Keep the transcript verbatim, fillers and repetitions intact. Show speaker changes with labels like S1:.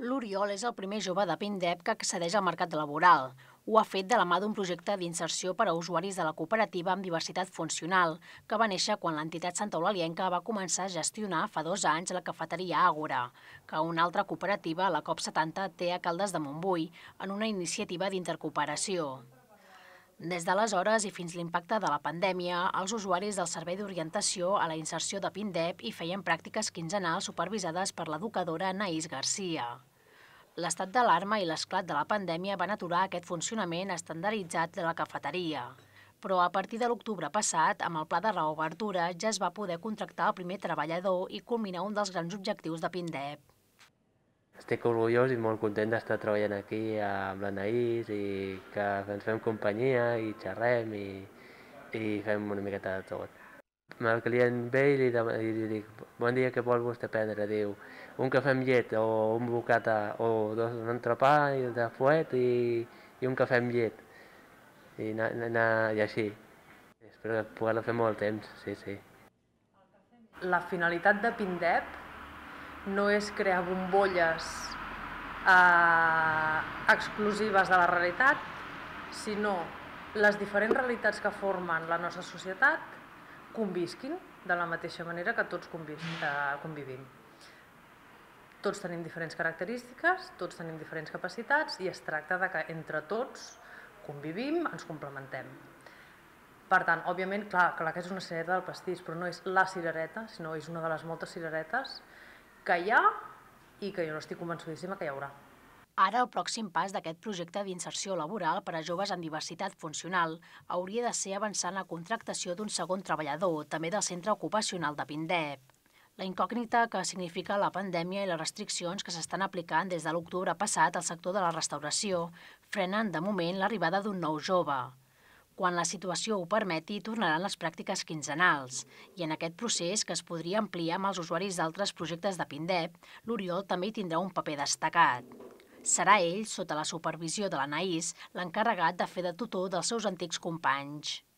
S1: L'Oriol és el primer jove de Pindep que accedeix al mercat laboral. Ho ha fet de la mà d'un projecte d'inserció per a usuaris de la cooperativa amb diversitat funcional, que va néixer quan l'entitat santaolalienca va començar a gestionar fa dos anys la cafeteria Àgora, que una altra cooperativa, la COP setanta, té a Caldes de Montbui, en una iniciativa d'intercooperació. Des d'aleshores i fins l'impacte de la pandèmia, els usuaris del Servei d'Orientació a la Inserció de Pindep hi feien pràctiques quinzenals supervisades per l'educadora Anaïs Garcia. L'estat d'alarma i l'esclat de la pandèmia van aturar aquest funcionament estandarditzat de la cafeteria. Però a partir de l'octubre passat, amb el pla de reobertura, ja es va poder contractar el primer treballador i culminar un dels grans objectius de Pindep.
S2: Estic orgullós i molt content d'estar treballant aquí amb l'Anaïs i que ens fem companyia i xerrem i, i fem una miqueta de tot. El client ve i li, i li dic, bon dia, què vol vostè prendre? Diu, un cafè amb llet o un bocata o dos, un entrepà de fuet i, i un cafè amb llet. I, na, na, i així. Espero poder-lo fer molt temps, sí, sí.
S3: La finalitat de Pindep no és crear bombolles eh, exclusives de la realitat, sinó les diferents realitats que formen la nostra societat convisquin de la mateixa manera que tots convivim. Tots tenim diferents característiques, tots tenim diferents capacitats i es tracta de que entre tots convivim, ens complementem. Per tant, òbviament, clar, clar que és una cirereta del pastís, però no és la cirereta, sinó és una de les moltes cireretes que hi ha i que jo no estic convençudíssima que hi haurà.
S1: Ara, el pròxim pas d'aquest projecte d'inserció laboral per a joves amb diversitat funcional hauria de ser avançar en la contractació d'un segon treballador, també del centre ocupacional de Pindep. La incògnita que significa la pandèmia i les restriccions que s'estan aplicant des de l'octubre passat al sector de la restauració frenen, de moment, l'arribada d'un nou jove. Quan la situació ho permeti, tornaran les pràctiques quinzenals. I en aquest procés, que es podria ampliar amb els usuaris d'altres projectes de Pindep, l'Oriol també hi tindrà un paper destacat. Serà ell, sota la supervisió de l'Anaïs, l'encarregat de fer de tutor dels seus antics companys.